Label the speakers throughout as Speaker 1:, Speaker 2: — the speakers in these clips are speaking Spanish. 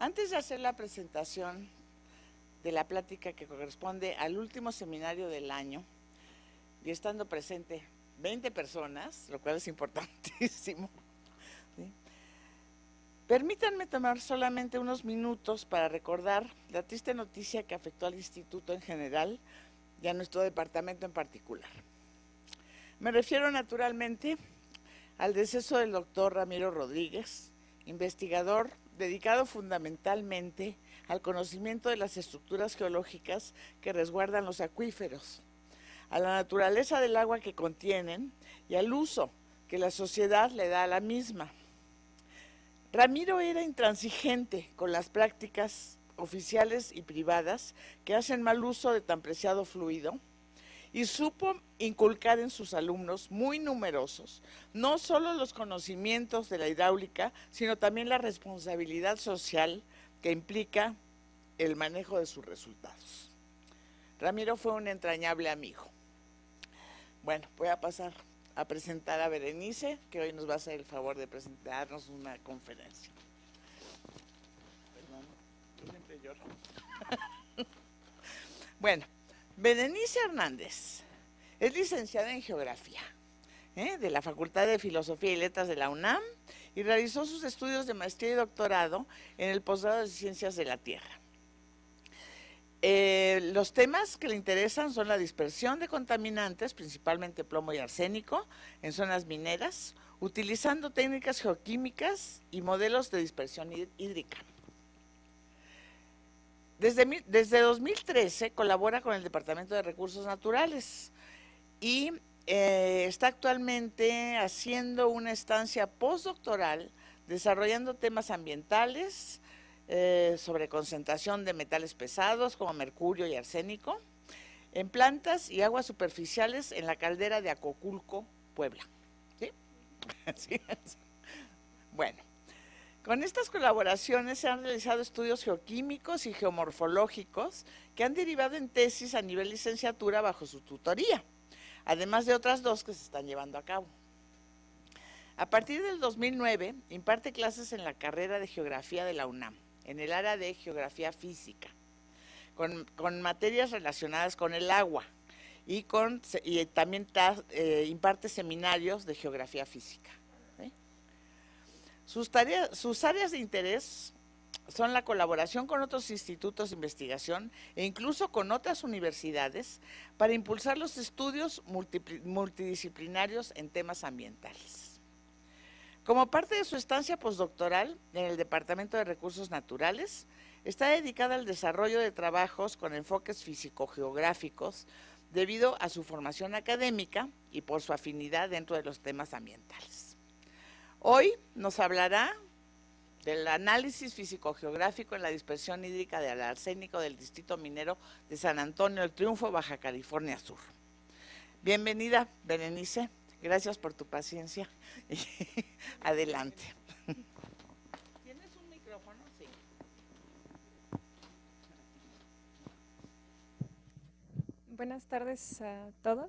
Speaker 1: Antes de hacer la presentación de la plática que corresponde al último seminario del año, y estando presente 20 personas, lo cual es importantísimo, ¿sí? Permítanme tomar solamente unos minutos para recordar la triste noticia que afectó al instituto en general y a nuestro departamento en particular. Me refiero naturalmente al deceso del doctor Ramiro Rodríguez, investigador dedicado fundamentalmente al conocimiento de las estructuras geológicas que resguardan los acuíferos, a la naturaleza del agua que contienen y al uso que la sociedad le da a la misma. Ramiro era intransigente con las prácticas oficiales y privadas que hacen mal uso de tan preciado fluido y supo inculcar en sus alumnos muy numerosos no solo los conocimientos de la hidráulica, sino también la responsabilidad social que implica el manejo de sus resultados. Ramiro fue un entrañable amigo. Bueno, voy a pasar a presentar a Berenice, que hoy nos va a hacer el favor de presentarnos una conferencia. Perdón, yo siempre lloro. Bueno, Berenice Hernández es licenciada en Geografía de la Facultad de Filosofía y Letras de la UNAM y realizó sus estudios de maestría y doctorado en el posgrado de Ciencias de la Tierra. Los temas que le interesan son la dispersión de contaminantes, principalmente plomo y arsénico, en zonas mineras, utilizando técnicas geoquímicas y modelos de dispersión hídrica. Desde 2013 colabora con el Departamento de Recursos Naturales y está actualmente haciendo una estancia postdoctoral desarrollando temas ambientales, sobre concentración de metales pesados como mercurio y arsénico en plantas y aguas superficiales en la caldera de Acoculco, Puebla. ¿Sí? Así es. Bueno, con estas colaboraciones se han realizado estudios geoquímicos y geomorfológicos que han derivado en tesis a nivel licenciatura bajo su tutoría, además de otras dos que se están llevando a cabo. A partir del 2009 imparte clases en la carrera de Geografía de la UNAM, en el área de Geografía Física, con materias relacionadas con el agua y también imparte seminarios de Geografía Física. ¿Sí? Sus áreas de interés son la colaboración con otros institutos de investigación e incluso con otras universidades para impulsar los estudios multidisciplinarios en temas ambientales. Como parte de su estancia postdoctoral en el Departamento de Recursos Naturales, está dedicada al desarrollo de trabajos con enfoques físico-geográficos debido a su formación académica y por su afinidad dentro de los temas ambientales. Hoy nos hablará del análisis físico-geográfico en la dispersión hídrica del arsénico del distrito minero de San Antonio del Triunfo, Baja California Sur. Bienvenida, Berenice. Gracias por tu paciencia. Adelante. ¿Tienes un micrófono? Sí.
Speaker 2: Buenas tardes a todos.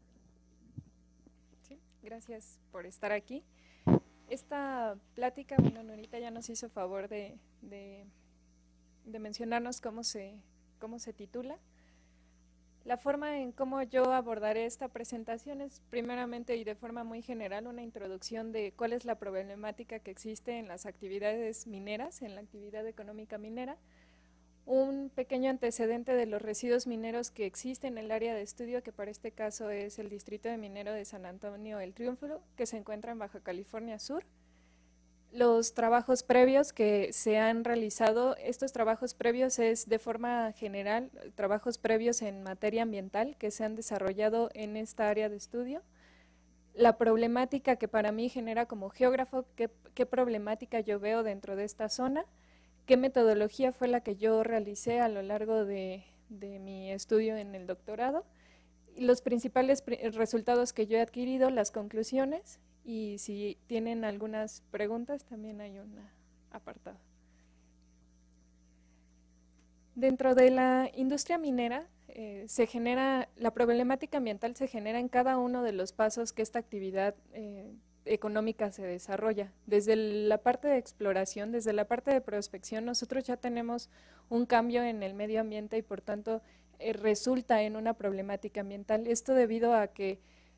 Speaker 2: Sí, gracias por estar aquí. Esta plática, bueno, Norita ya nos hizo favor de mencionarnos cómo se titula. La forma en cómo yo abordaré esta presentación es primeramente y de forma muy general una introducción de cuál es la problemática que existe en las actividades mineras, en la actividad económica minera, un pequeño antecedente de los residuos mineros que existen en el área de estudio, que para este caso es el distrito de minero de San Antonio del Triunfo, que se encuentra en Baja California Sur. Los trabajos previos que se han realizado, estos trabajos previos es de forma general, trabajos previos en materia ambiental que se han desarrollado en esta área de estudio. La problemática que para mí genera como geógrafo, qué problemática yo veo dentro de esta zona, qué metodología fue la que yo realicé a lo largo de mi estudio en el doctorado, y los principales resultados que yo he adquirido, las conclusiones. Y si tienen algunas preguntas, también hay un apartado. Dentro de la industria minera, la problemática ambiental se genera en cada uno de los pasos que esta actividad económica se desarrolla. Desde la parte de exploración, desde la parte de prospección, nosotros ya tenemos un cambio en el medio ambiente y por tanto resulta en una problemática ambiental. Esto debido a que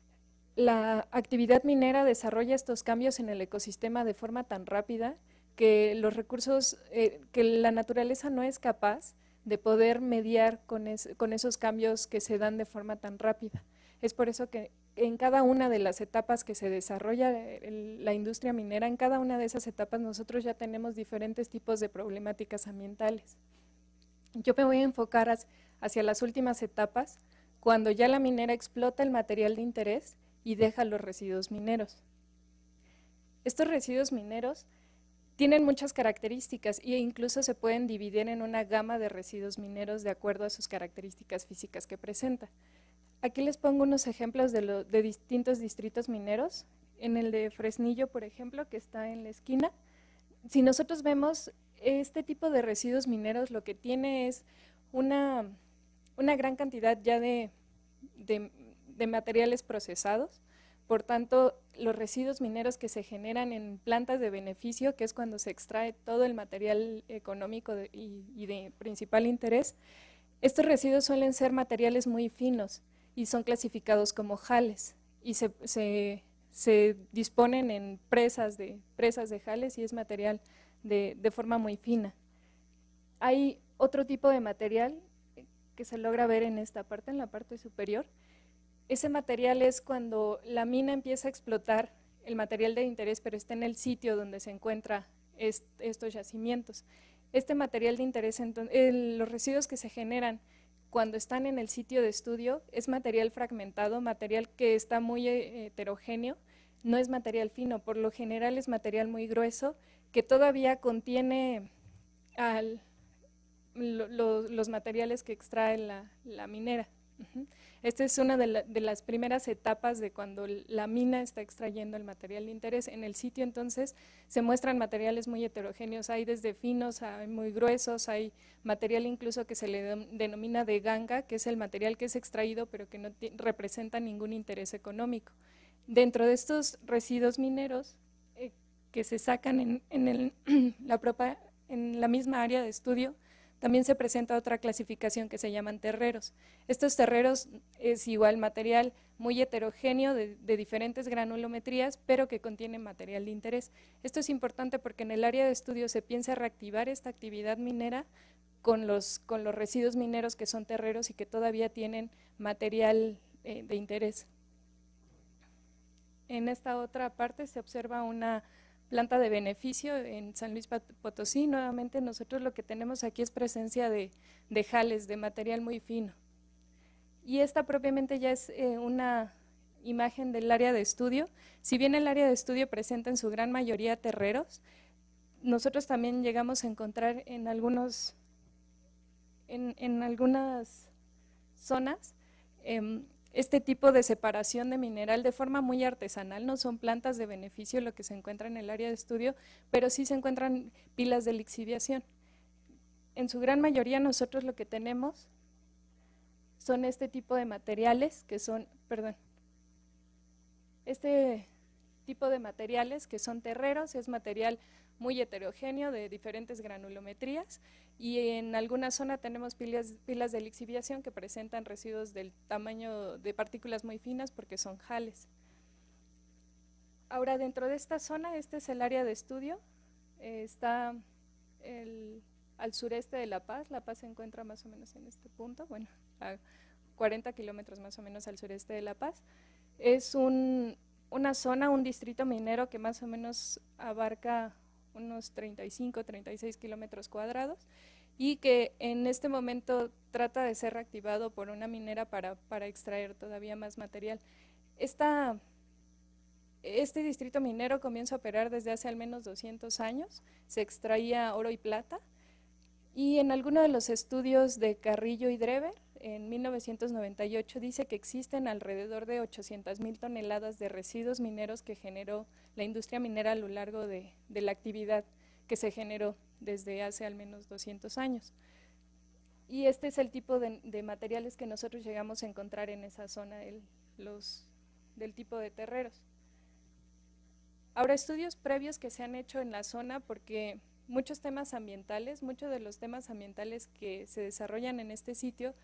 Speaker 2: la actividad minera desarrolla estos cambios en el ecosistema de forma tan rápida que los recursos, que la naturaleza no es capaz de poder mediar con esos cambios que se dan de forma tan rápida. Es por eso que en cada una de las etapas que se desarrolla la industria minera, en cada una de esas etapas nosotros ya tenemos diferentes tipos de problemáticas ambientales. Yo me voy a enfocar hacia las últimas etapas, cuando ya la minera explota el material de interés y deja los residuos mineros. Estos residuos mineros tienen muchas características e incluso se pueden dividir en una gama de residuos mineros de acuerdo a sus características físicas que presenta. Aquí les pongo unos ejemplos de distintos distritos mineros. En el de Fresnillo, por ejemplo, que está en la esquina, si nosotros vemos este tipo de residuos mineros, lo que tiene es una gran cantidad ya de materiales procesados. Por tanto, los residuos mineros que se generan en plantas de beneficio, que es cuando se extrae todo el material económico y de principal interés, estos residuos suelen ser materiales muy finos y son clasificados como jales y se disponen en presas de jales y es material de forma muy fina. Hay otro tipo de material que se logra ver en esta parte, en la parte superior. Ese material es cuando la mina empieza a explotar el material de interés, pero está en el sitio donde se encuentran estos yacimientos. Este material de interés, los residuos que se generan cuando están en el sitio de estudio es material fragmentado, material que está muy heterogéneo, no es material fino, por lo general es material muy grueso que todavía contiene los materiales que extrae la minera. Esta es una de las primeras etapas de cuando la mina está extrayendo el material de interés. En el sitio entonces se muestran materiales muy heterogéneos, hay desde finos a muy gruesos, hay material incluso que se le denomina de ganga, que es el material que es extraído pero que no representa ningún interés económico. Dentro de estos residuos mineros que se sacan en la misma área de estudio, también se presenta otra clasificación que se llaman terreros. Estos terreros es igual material muy heterogéneo de diferentes granulometrías, pero que contienen material de interés. Esto es importante porque en el área de estudio se piensa reactivar esta actividad minera con los residuos mineros que son terreros y que todavía tienen material de interés. En esta otra parte se observa una planta de beneficio en San Luis Potosí. Nuevamente nosotros lo que tenemos aquí es presencia de jales, de material muy fino. Y esta propiamente ya es una imagen del área de estudio. Si bien el área de estudio presenta en su gran mayoría terreros, nosotros también llegamos a encontrar en algunas zonas este tipo de separación de mineral de forma muy artesanal. No son plantas de beneficio lo que se encuentra en el área de estudio, pero sí se encuentran pilas de lixiviación. En su gran mayoría nosotros lo que tenemos son este tipo de materiales que son, este tipo de materiales que son terreros, es material muy heterogéneo de diferentes granulometrías y en alguna zona tenemos pilas de lixiviación que presentan residuos del tamaño de partículas muy finas porque son jales. Ahora dentro de esta zona, este es el área de estudio, está al sureste de La Paz se encuentra más o menos en este punto, bueno, a 40 kilómetros más o menos al sureste de La Paz. Es una zona, un distrito minero que más o menos abarca unos 35, 36 kilómetros cuadrados y que en este momento trata de ser reactivado por una minera para extraer todavía más material. Este distrito minero comienza a operar desde hace al menos 200 años, se extraía oro y plata y en alguno de los estudios de Carrillo y Drever, en 1998 dice que existen alrededor de 800,000 toneladas de residuos mineros que generó la industria minera a lo largo de la actividad que se generó desde hace al menos 200 años. Y este es el tipo de materiales que nosotros llegamos a encontrar en esa zona, del tipo de terreros. Ahora, estudios previos que se han hecho en la zona, porque muchos de los temas ambientales que se desarrollan en este sitio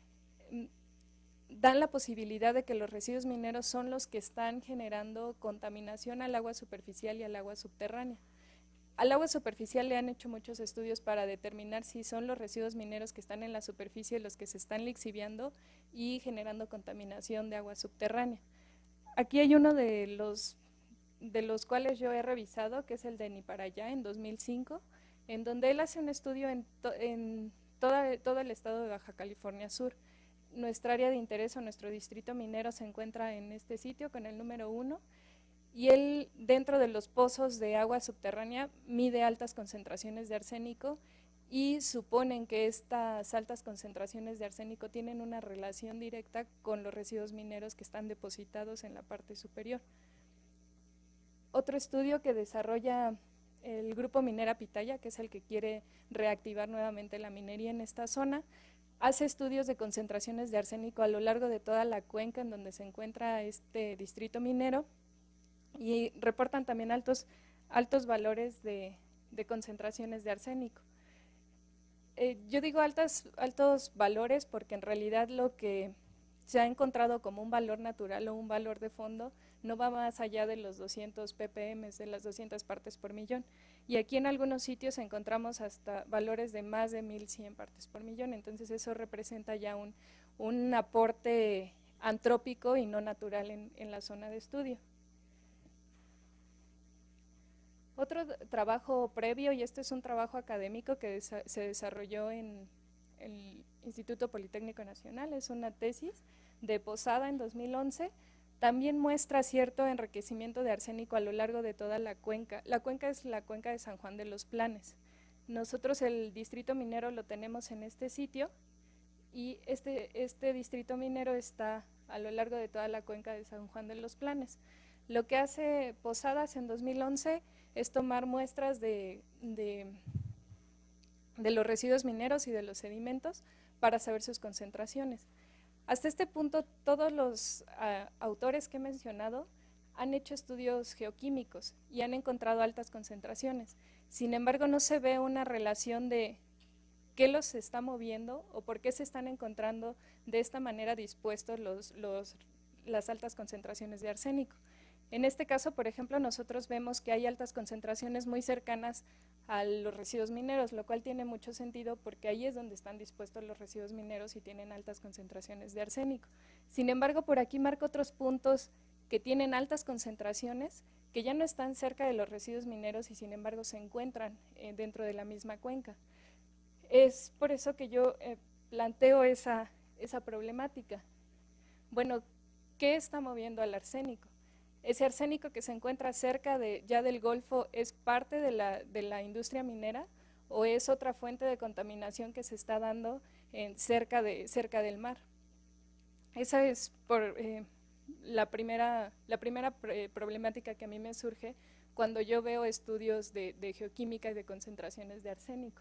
Speaker 2: dan la posibilidad de que los residuos mineros son los que están generando contaminación al agua superficial y al agua subterránea. Al agua superficial le han hecho muchos estudios para determinar si son los residuos mineros que están en la superficie los que se están lixiviando y generando contaminación de agua subterránea. Aquí hay uno de los cuales yo he revisado, que es el de Niparayá en 2005, en donde él hace un estudio en todo el estado de Baja California Sur. Nuestra área de interés o nuestro distrito minero se encuentra en este sitio con el número 1, y él, dentro de los pozos de agua subterránea, mide altas concentraciones de arsénico y suponen que estas altas concentraciones de arsénico tienen una relación directa con los residuos mineros que están depositados en la parte superior. Otro estudio que desarrolla el grupo Minera Pitaya, que es el que quiere reactivar nuevamente la minería en esta zona, hace estudios de concentraciones de arsénico a lo largo de toda la cuenca en donde se encuentra este distrito minero, y reportan también altos valores de concentraciones de arsénico. Yo digo altos valores porque en realidad lo que se ha encontrado como un valor natural o un valor de fondo no va más allá de los 200 ppm, de las 200 partes por millón. Y aquí en algunos sitios encontramos hasta valores de más de 1100 partes por millón, entonces eso representa ya un aporte antrópico y no natural en la zona de estudio. Otro trabajo previo, y este es un trabajo académico que se desarrolló en el Instituto Politécnico Nacional, es una tesis de Posada en 2011, también muestra cierto enriquecimiento de arsénico a lo largo de toda la cuenca. La cuenca es la cuenca de San Juan de los Planes. Nosotros el distrito minero lo tenemos en este sitio, y este distrito minero está a lo largo de toda la cuenca de San Juan de los Planes. Lo que hace Posadas en 2011 es tomar muestras de los residuos mineros y de los sedimentos para saber sus concentraciones. Hasta este punto, todos los autores que he mencionado han hecho estudios geoquímicos y han encontrado altas concentraciones. Sin embargo, no se ve una relación de qué los está moviendo o por qué se están encontrando de esta manera dispuestos las altas concentraciones de arsénico. En este caso, por ejemplo, nosotros vemos que hay altas concentraciones muy cercanas a los residuos mineros, lo cual tiene mucho sentido porque ahí es donde están dispuestos los residuos mineros y tienen altas concentraciones de arsénico. Sin embargo, por aquí marco otros puntos que tienen altas concentraciones, que ya no están cerca de los residuos mineros y sin embargo se encuentran dentro de la misma cuenca. Es por eso que yo planteo esa problemática. Bueno, ¿qué está moviendo al arsénico? Ese arsénico que se encuentra cerca ya del Golfo, ¿es parte de la industria minera o es otra fuente de contaminación que se está dando cerca del mar? Esa es la primera problemática que a mí me surge cuando yo veo estudios de geoquímica y de concentraciones de arsénico.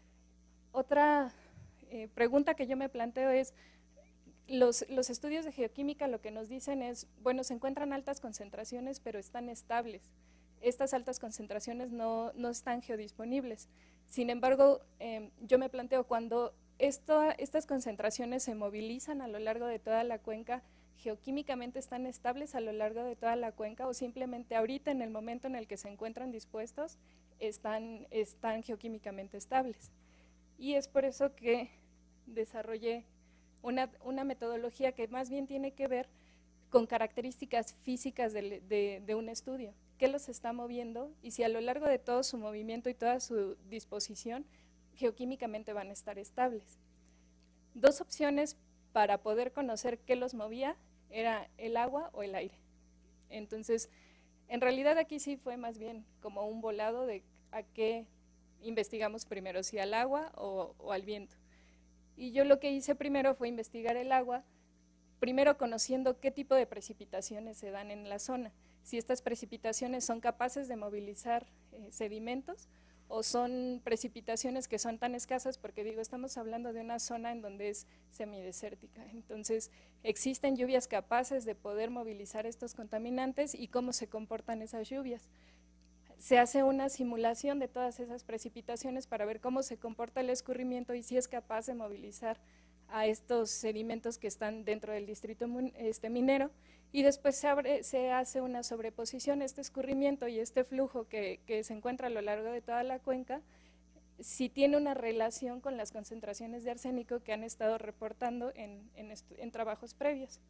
Speaker 2: Otra pregunta que yo me planteo es, los estudios de geoquímica lo que nos dicen es, bueno, se encuentran altas concentraciones, pero están estables. Estas altas concentraciones no están geodisponibles. Sin embargo, yo me planteo, cuando estas concentraciones se movilizan a lo largo de toda la cuenca, ¿geoquímicamente están estables a lo largo de toda la cuenca o simplemente ahorita, en el momento en el que se encuentran dispuestos, están geoquímicamente estables? Y es por eso que desarrollé una metodología que más bien tiene que ver con características físicas de un estudio, qué los está moviendo y si a lo largo de todo su movimiento y toda su disposición geoquímicamente van a estar estables. Dos opciones para poder conocer qué los movía era el agua o el aire. Entonces, en realidad aquí sí fue más bien como un volado de a qué investigamos primero, si al agua o al viento. Y yo lo que hice primero fue investigar el agua, primero conociendo qué tipo de precipitaciones se dan en la zona, si estas precipitaciones son capaces de movilizar sedimentos o son precipitaciones que son tan escasas, porque digo, estamos hablando de una zona en donde es semidesértica. Entonces, existen lluvias capaces de poder movilizar estos contaminantes y cómo se comportan esas lluvias. Se hace una simulación de todas esas precipitaciones para ver cómo se comporta el escurrimiento y si es capaz de movilizar a estos sedimentos que están dentro del distrito minero, y después se hace una sobreposición, este escurrimiento y este flujo que se encuentra a lo largo de toda la cuenca, si tiene una relación con las concentraciones de arsénico que han estado reportando en trabajos previos.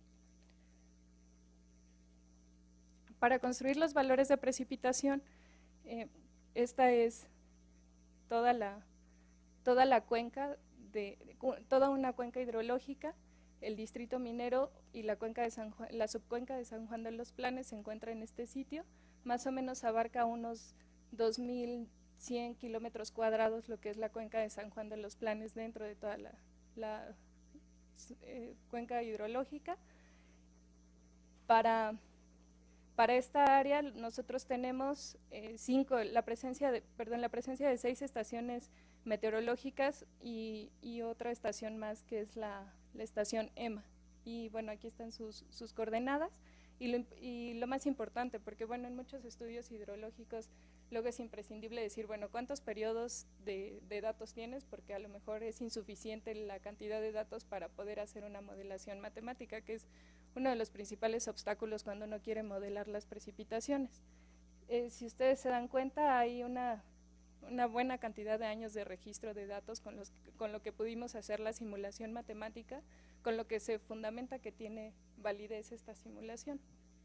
Speaker 2: Para construir los valores de precipitación, esta es toda la cuenca, toda una cuenca hidrológica. El distrito minero y la subcuenca de San Juan de los Planes se encuentra en este sitio. Más o menos abarca unos 2.100 kilómetros cuadrados, lo que es la cuenca de San Juan de los Planes dentro de toda la cuenca hidrológica. Para esta área nosotros tenemos la presencia de 6 estaciones meteorológicas y otra estación más que es la estación EMA. Y bueno, aquí están sus coordenadas y lo más importante, porque bueno, en muchos estudios hidrológicos luego es imprescindible decir, bueno, ¿cuántos periodos de datos tienes? Porque a lo mejor es insuficiente la cantidad de datos para poder hacer una modelación matemática, que es uno de los principales obstáculos cuando uno quiere modelar las precipitaciones. Si ustedes se dan cuenta, hay una buena cantidad de años de registro de datos con lo que pudimos hacer la simulación matemática, con lo que se fundamenta que tiene validez esta simulación.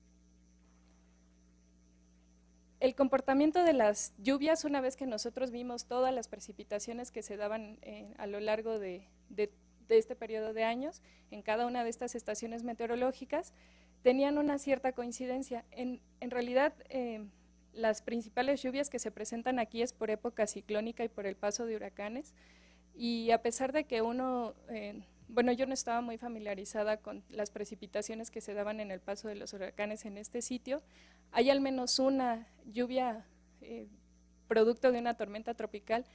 Speaker 2: El comportamiento de las lluvias, una vez que nosotros vimos todas las precipitaciones que se daban a lo largo de este periodo de años, en cada una de estas estaciones meteorológicas, tenían una cierta coincidencia. En realidad, las principales lluvias que se presentan aquí es por época ciclónica y por el paso de huracanes, y a pesar de que bueno, yo no estaba muy familiarizada con las precipitaciones que se daban en el paso de los huracanes en este sitio, hay al menos una lluvia producto de una tormenta tropical,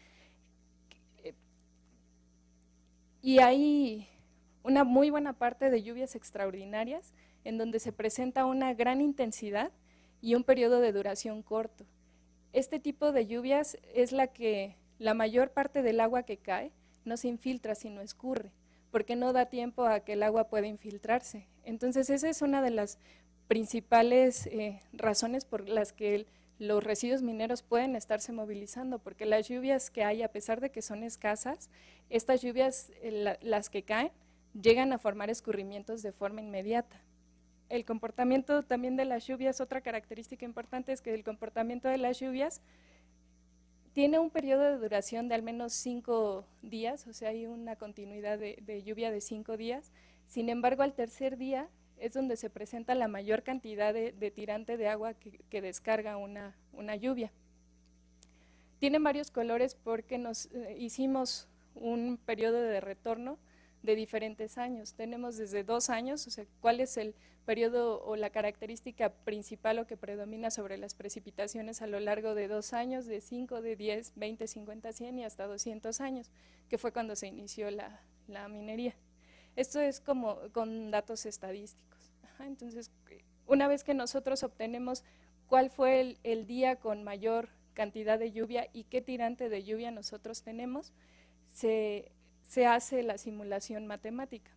Speaker 2: y hay una muy buena parte de lluvias extraordinarias en donde se presenta una gran intensidad y un periodo de duración corto. Este tipo de lluvias es la mayor parte del agua que cae no se infiltra, sino escurre, porque no da tiempo a que el agua pueda infiltrarse. Entonces esa es una de las principales razones por las que los residuos mineros pueden estarse movilizando, porque las lluvias que hay, a pesar de que son escasas, estas lluvias, las que caen, llegan a formar escurrimientos de forma inmediata. El comportamiento también de las lluvias, otra característica importante es que el comportamiento de las lluvias tiene un periodo de duración de al menos 5 días, o sea, hay una continuidad de lluvia de 5 días. Sin embargo, al tercer día es donde se presenta la mayor cantidad de tirante de agua que descarga una lluvia. Tienen varios colores porque nos hicimos un periodo de retorno de diferentes años. Tenemos desde 2 años, o sea, cuál es el periodo o la característica principal o que predomina sobre las precipitaciones a lo largo de 2 años, de 5, de 10, 20, 50, 100 y hasta 200 años, que fue cuando se inició la minería. Esto es como con datos estadísticos. Entonces, una vez que nosotros obtenemos cuál fue el día con mayor cantidad de lluvia y qué tirante de lluvia nosotros tenemos, se hace la simulación matemática.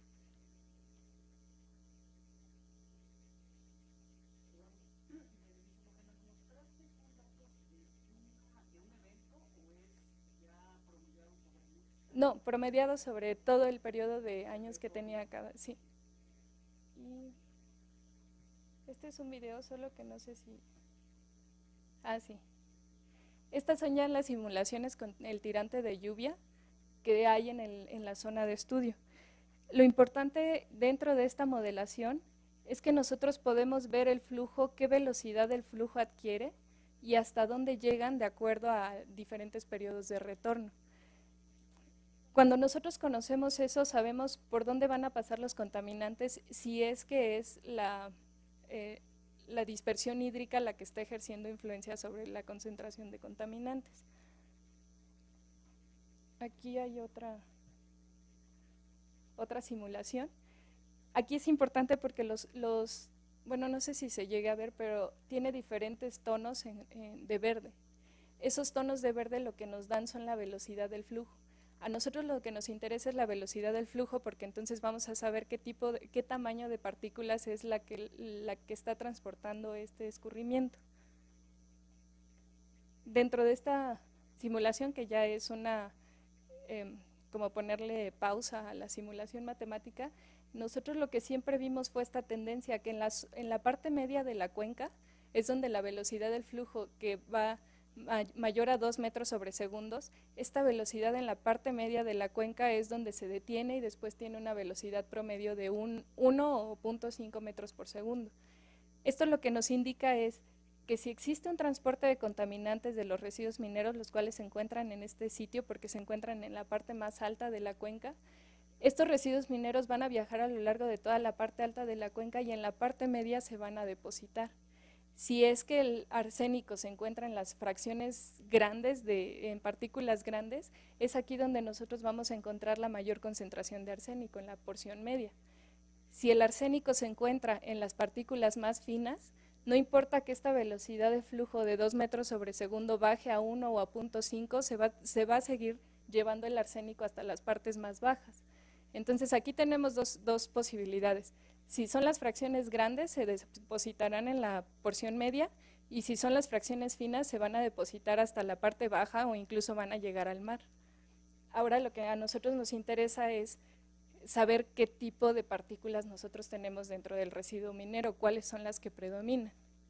Speaker 2: No, promediado sobre todo el periodo de años que tenía cada, sí. Y este es un video, solo que no sé si… sí. Estas son ya las simulaciones con el tirante de lluvia que hay en la zona de estudio. Lo importante dentro de esta modelación es que nosotros podemos ver el flujo, qué velocidad el flujo adquiere y hasta dónde llegan de acuerdo a diferentes periodos de retorno. Cuando nosotros conocemos eso, sabemos por dónde van a pasar los contaminantes, si es que es la dispersión hídrica la que está ejerciendo influencia sobre la concentración de contaminantes. aquí hay otra simulación. Aquí es importante porque bueno, no sé si se llegue a ver, pero tiene diferentes tonos de verde. Esos tonos de verde lo que nos dan son la velocidad del flujo. A nosotros lo que nos interesa es la velocidad del flujo, porque entonces vamos a saber qué tamaño de partículas es la que está transportando este escurrimiento. Dentro de esta simulación, que ya es como ponerle pausa a la simulación matemática, nosotros lo que siempre vimos fue esta tendencia que en la parte media de la cuenca es donde la velocidad del flujo, que va mayor a 2 metros sobre segundos, esta velocidad en la parte media de la cuenca es donde se detiene y después tiene una velocidad promedio de 1 o 0.5 metros por segundo. Esto lo que nos indica es que si existe un transporte de contaminantes de los residuos mineros, los cuales se encuentran en este sitio porque se encuentran en la parte más alta de la cuenca, estos residuos mineros van a viajar a lo largo de toda la parte alta de la cuenca y en la parte media se van a depositar. Si es que el arsénico se encuentra en las fracciones grandes, en partículas grandes, es aquí donde nosotros vamos a encontrar la mayor concentración de arsénico, en la porción media. Si el arsénico se encuentra en las partículas más finas, no importa que esta velocidad de flujo de 2 metros sobre segundo baje a 1 o a 0.5, se va a seguir llevando el arsénico hasta las partes más bajas. Entonces aquí tenemos dos posibilidades. Si son las fracciones grandes, se depositarán en la porción media, y si son las fracciones finas, se van a depositar hasta la parte baja o incluso van a llegar al mar. Ahora lo que a nosotros nos interesa es saber qué tipo de partículas nosotros tenemos dentro del residuo minero, cuáles son las que predominan.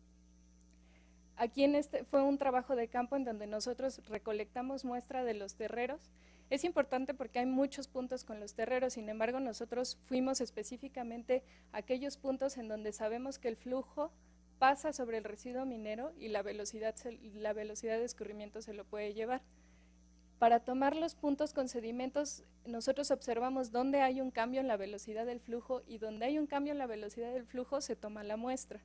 Speaker 2: Aquí fue un trabajo de campo en donde nosotros recolectamos muestra de los terreros. Es importante porque hay muchos puntos con los terreros, sin embargo nosotros fuimos específicamente a aquellos puntos en donde sabemos que el flujo pasa sobre el residuo minero y la velocidad de escurrimiento se lo puede llevar. Para tomar los puntos con sedimentos, nosotros observamos dónde hay un cambio en la velocidad del flujo, y donde hay un cambio en la velocidad del flujo se toma la muestra.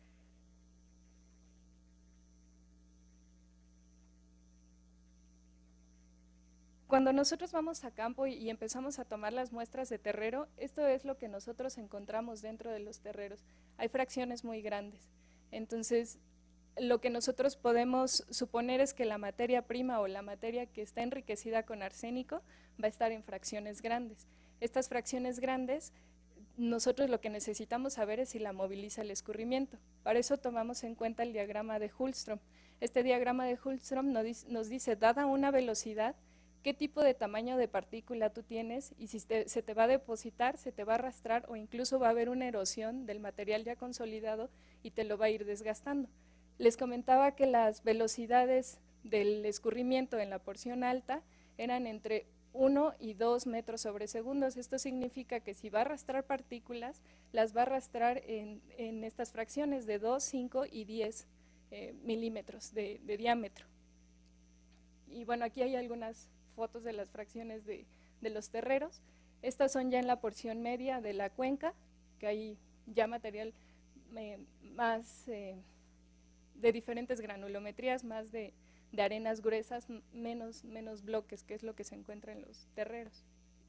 Speaker 2: Cuando nosotros vamos a campo y empezamos a tomar las muestras de terrero, esto es lo que nosotros encontramos dentro de los terreros. Hay fracciones muy grandes. Entonces, lo que nosotros podemos suponer es que la materia prima o la materia que está enriquecida con arsénico va a estar en fracciones grandes. Estas fracciones grandes, nosotros lo que necesitamos saber es si la moviliza el escurrimiento. Para eso tomamos en cuenta el diagrama de Hultström. Este diagrama de Hultström nos dice, dada una velocidad, qué tipo de tamaño de partícula tú tienes, y si se te va a depositar, se te va a arrastrar, o incluso va a haber una erosión del material ya consolidado y te lo va a ir desgastando. Les comentaba que las velocidades del escurrimiento en la porción alta eran entre 1 y 2 metros sobre segundos. Esto significa que si va a arrastrar partículas, las va a arrastrar en estas fracciones de 2, 5 y 10 milímetros de diámetro. Y bueno, aquí hay algunas fotos de las fracciones de los terreros. Estas son ya en la porción media de la cuenca, que hay ya material más de diferentes granulometrías, más de arenas gruesas, menos bloques, que es lo que se encuentra en los terreros.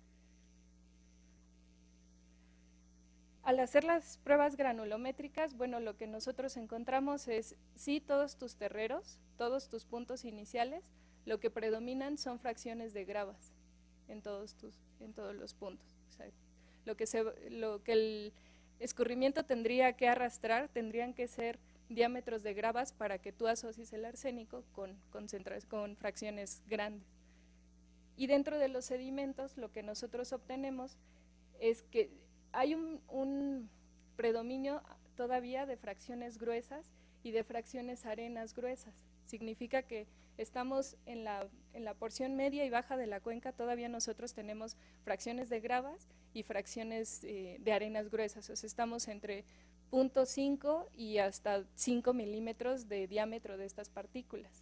Speaker 2: Al hacer las pruebas granulométricas, bueno, lo que nosotros encontramos es, sí, todos tus terreros, todos tus puntos iniciales, lo que predominan son fracciones de gravas en todos los puntos. O sea, lo que el escurrimiento tendría que arrastrar tendrían que ser diámetros de gravas para que tú asocies el arsénico con fracciones grandes. Y dentro de los sedimentos, lo que nosotros obtenemos es que hay un predominio todavía de fracciones gruesas y de fracciones arenas gruesas. Significa que estamos en la porción media y baja de la cuenca, todavía nosotros tenemos fracciones de gravas y fracciones de arenas gruesas. O sea, estamos entre 0.5 y hasta 5 milímetros de diámetro de estas partículas.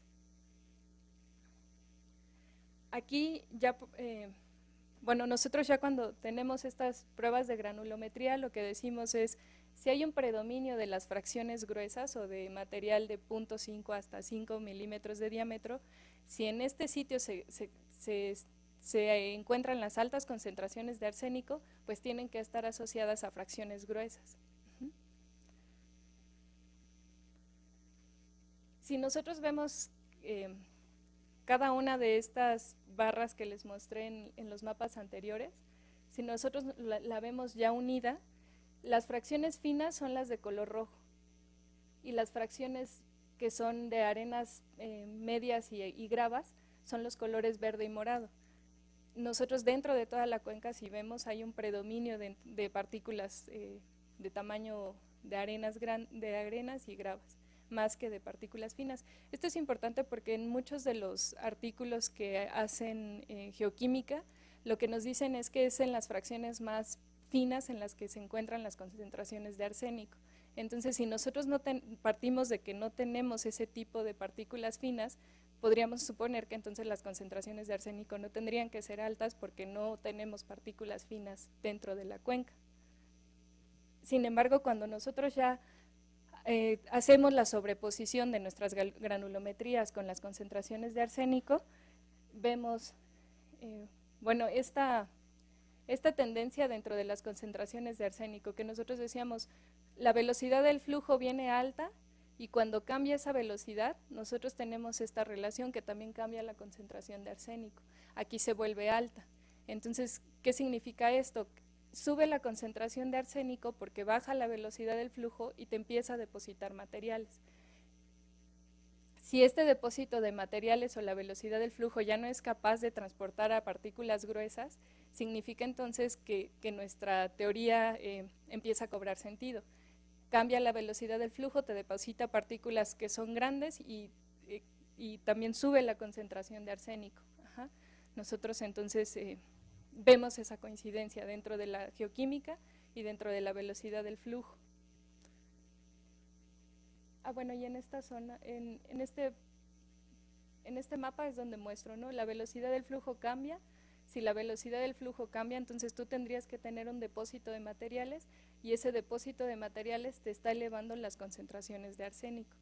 Speaker 2: Aquí ya, bueno, nosotros ya cuando tenemos estas pruebas de granulometría, lo que decimos es, si hay un predominio de las fracciones gruesas o de material de 0.5 hasta 5 milímetros de diámetro, si en este sitio se se encuentran las altas concentraciones de arsénico, pues tienen que estar asociadas a fracciones gruesas. Si nosotros vemos cada una de estas barras que les mostré en los mapas anteriores, si nosotros la vemos ya unida, las fracciones finas son las de color rojo y las fracciones que son de arenas medias y gravas son los colores verde y morado. Nosotros dentro de toda la cuenca, si vemos, hay un predominio de partículas de tamaño de arenas y gravas, más que de partículas finas. Esto es importante porque en muchos de los artículos que hacen geoquímica, lo que nos dicen es que es en las fracciones más finas en las que se encuentran las concentraciones de arsénico. Entonces, si nosotros no partimos de que no tenemos ese tipo de partículas finas, podríamos suponer que entonces las concentraciones de arsénico no tendrían que ser altas porque no tenemos partículas finas dentro de la cuenca. Sin embargo, cuando nosotros ya hacemos la sobreposición de nuestras granulometrías con las concentraciones de arsénico, vemos, bueno, esta tendencia dentro de las concentraciones de arsénico, que nosotros decíamos, la velocidad del flujo viene alta y cuando cambia esa velocidad, nosotros tenemos esta relación que también cambia la concentración de arsénico. Aquí se vuelve alta. Entonces, ¿qué significa esto? Sube la concentración de arsénico porque baja la velocidad del flujo y te empieza a depositar materiales. Si este depósito de materiales o la velocidad del flujo ya no es capaz de transportar a partículas gruesas, significa entonces que nuestra teoría empieza a cobrar sentido. Cambia la velocidad del flujo, te deposita partículas que son grandes y también sube la concentración de arsénico. Ajá. Nosotros entonces vemos esa coincidencia dentro de la geoquímica y dentro de la velocidad del flujo. Bueno, y en esta zona, en este mapa es donde muestro, ¿no? La velocidad del flujo cambia. Si la velocidad del flujo cambia, entonces tú tendrías que tener un depósito de materiales y ese depósito de materiales te está elevando las concentraciones de arsénico.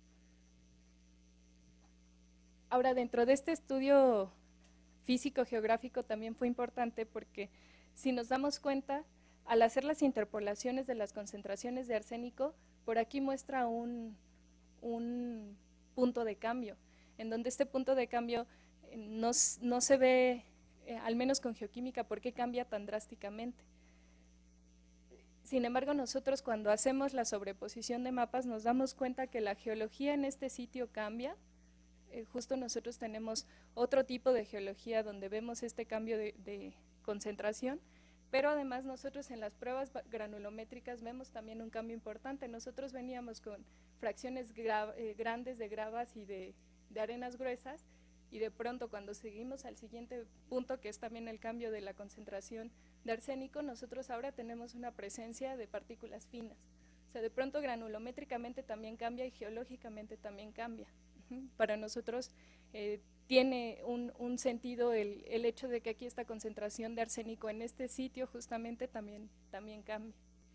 Speaker 2: Ahora, dentro de este estudio físico-geográfico también fue importante porque si nos damos cuenta, al hacer las interpolaciones de las concentraciones de arsénico, por aquí muestra un punto de cambio, en donde este punto de cambio no se ve, al menos con geoquímica, por qué cambia tan drásticamente. Sin embargo, nosotros cuando hacemos la sobreposición de mapas nos damos cuenta que la geología en este sitio cambia. Justo nosotros tenemos otro tipo de geología donde vemos este cambio de concentración, pero además nosotros en las pruebas granulométricas vemos también un cambio importante. Nosotros veníamos con fracciones grandes de gravas y de arenas gruesas, y de pronto cuando seguimos al siguiente punto, que es también el cambio de la concentración de arsénico, nosotros ahora tenemos una presencia de partículas finas. O sea, de pronto granulométricamente también cambia y geológicamente también cambia. Para nosotros tiene un sentido el hecho de que aquí esta concentración de arsénico en este sitio justamente también cambia.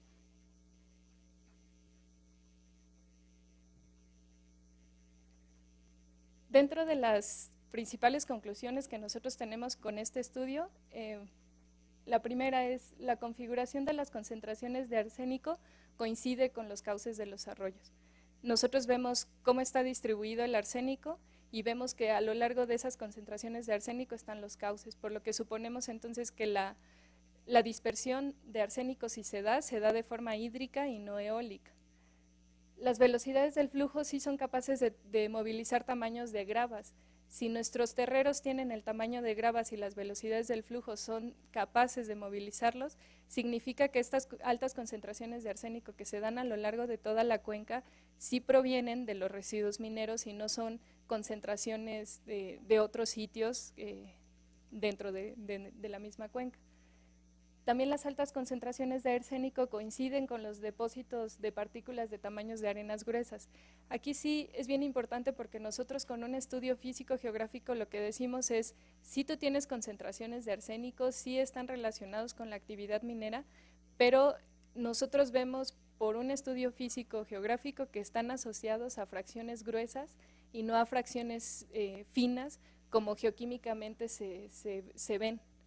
Speaker 2: Dentro de las principales conclusiones que nosotros tenemos con este estudio, la primera es la configuración de las concentraciones de arsénico coincide con los cauces de los arroyos. Nosotros vemos cómo está distribuido el arsénico y vemos que a lo largo de esas concentraciones de arsénico están los cauces, por lo que suponemos entonces que la dispersión de arsénico si se da de forma hídrica y no eólica. Las velocidades del flujo sí son capaces de movilizar tamaños de gravas. Si nuestros terreros tienen el tamaño de gravas y las velocidades del flujo son capaces de movilizarlos, significa que estas altas concentraciones de arsénico que se dan a lo largo de toda la cuenca sí provienen de los residuos mineros y no son concentraciones de otros sitios dentro de la misma cuenca. También las altas concentraciones de arsénico coinciden con los depósitos de partículas de tamaños de arenas gruesas. Aquí sí es bien importante porque nosotros con un estudio físico-geográfico lo que decimos es, si tú tienes concentraciones de arsénico, sí están relacionados con la actividad minera, pero nosotros vemos por un estudio físico-geográfico que están asociados a fracciones gruesas y no a fracciones finas como geoquímicamente se ven.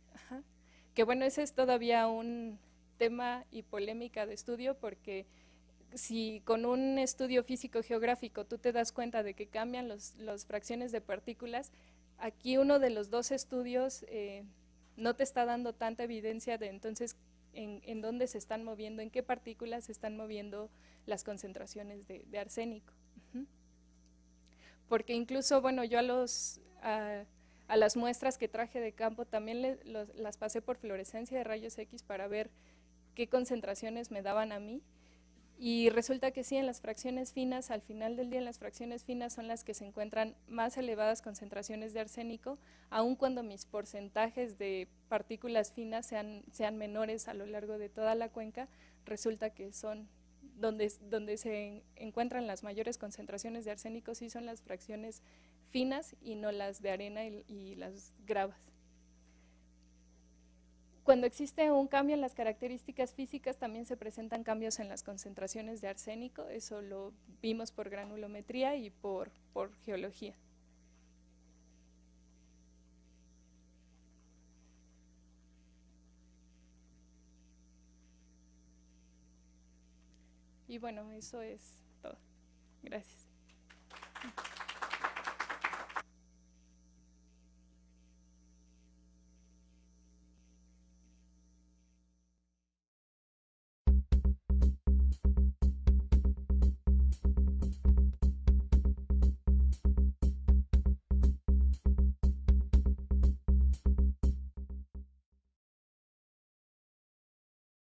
Speaker 2: que bueno, ese es todavía un tema y polémica de estudio, porque si con un estudio físico-geográfico tú te das cuenta de que cambian las fracciones de partículas, aquí uno de los dos estudios no te está dando tanta evidencia de entonces en dónde se están moviendo, en qué partículas se están moviendo las concentraciones de arsénico. Porque incluso, bueno, yo a las muestras que traje de campo también las pasé por fluorescencia de rayos X para ver qué concentraciones me daban a mí, y resulta que sí, en las fracciones finas, al final del día en las fracciones finas son las que se encuentran más elevadas concentraciones de arsénico, aun cuando mis porcentajes de partículas finas sean menores a lo largo de toda la cuenca, resulta que son donde se encuentran las mayores concentraciones de arsénico, sí son las fracciones finas y no las de arena y las gravas. Cuando existe un cambio en las características físicas, también se presentan cambios en las concentraciones de arsénico, eso lo vimos por granulometría y por geología. Y bueno, eso es todo. Gracias.